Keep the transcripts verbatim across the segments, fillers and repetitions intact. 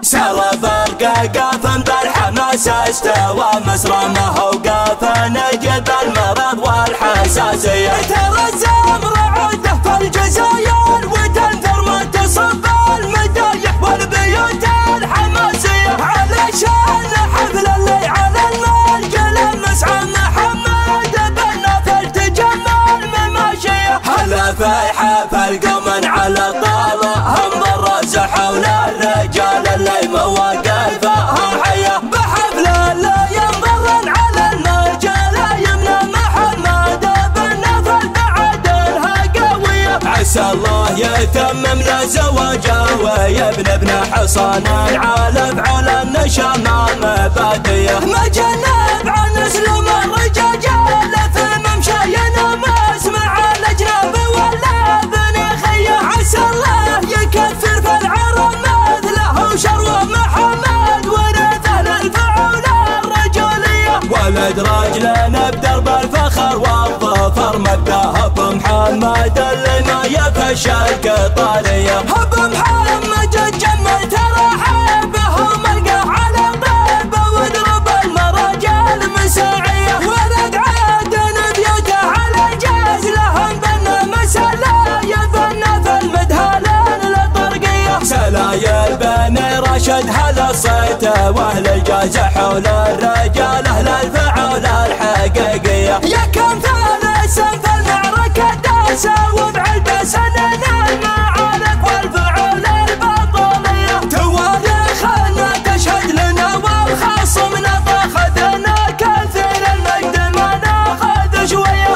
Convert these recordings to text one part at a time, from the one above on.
سرى فرقة بالحماس استوى مسرمه وقاف نجد المرض والحساسية. ترى الزمر عده في الجزاير وتنثر ما تصب المدايح والبيوت الحماسية، علشان حفل اللي على المنجل مسعى محمد بن نافل تجمل مماشية. هلا في حفل قوم على طاله هم ضرس حول الرجال اللي مواقفها حية، بحفل اللي ينضر على المرجل يمنى محمد بن نافل بعدلها قوية. عسى الله يتمم له زواجه ويبني ابن حصان العالم على النشامة مبادية. ما جنب عن اسلوب الرجاجة في ممشينا ما اسمع الاجناب ولا بن خيه. عسى الله يكثر في العرب مثله وشروه محمد ورثه للفعول الرجولية. ولد راجلنا بدرب الفخر والظفر مبداه بمحمد اللي ما يفشى القطارية. بمحمد الجمل ترى حبه ملقاه على طيبه واضرب المراجل مساعية. ولد عادن بيوته على جاز لهم بنا مسلا يبنى في المدهلين الطرقية. سلايل بني راشد هذا الصيت واهل الجاز حول الرجال اهل الفعول الحقيقية. يا كم ثالث في المعركة داسة وبعلبة سننا المعارك والفعول البطولية. تواريخنا تشهد لنا والخصمنا طاخذنا كثير المجد ما ناخذ شوية.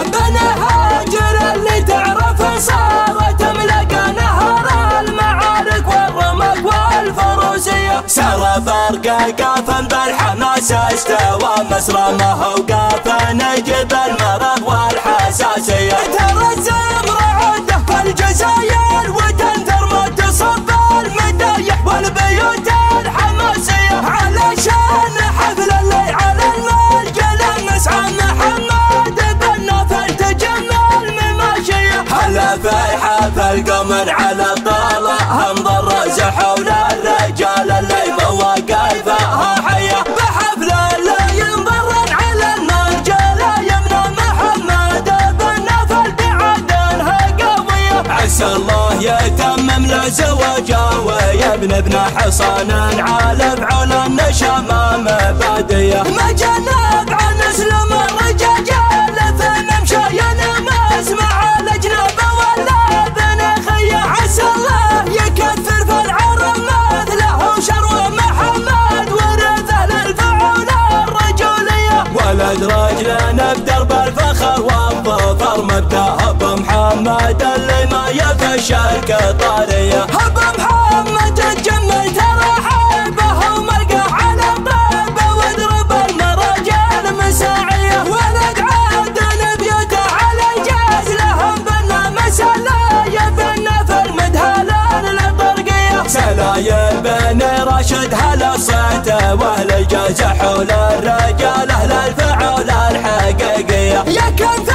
بنهاجر اللي تعرف صارت ملقى نهر المعارك والرمق والفروسية. سرى فرقة قاف بالحماس استوى مسرمه وقاف نجد المرض والحساسية. ترى الزمر عده في الجزاير وتنثر ما تصب المدايح والبيوت الحماسية، علشان حفل اللي على المنجل مسعى محمد بن نافل تجمل مماشية. هلا في حفل قوم على طاله هم ضرس حول الرجال اللي مواقفها حية، بحفل اللي ينضر على المنجل يمنى محمد بن نافل بعدلها قوية. عسى الله يتمم له زواجه ويبني ابن حصان على فعول النشامة مبادية. ما جنب عن اسلوب الرجاجة في ممشينا ما اسمع الاجناب ولا بن خيه. عسى الله يكثر في العرب مثله وشروه محمد ورثه للفعول الرجولية. ولد راجلنا بدرب الفخر والظفر مبداه بمحمد اللي ما يفشى القطارية. بمحمد الجمل ترى حبه وملقاه على طيبه واضرب المراجل مساعية. ولد عادن بيوته على جاز لهم بنا مسلا يبنى في المدهلين الطرقية. سلايل بني راشد هلا الصيت واهل الجاز حول الرجال اهل الفعول الحقيقية. يا كم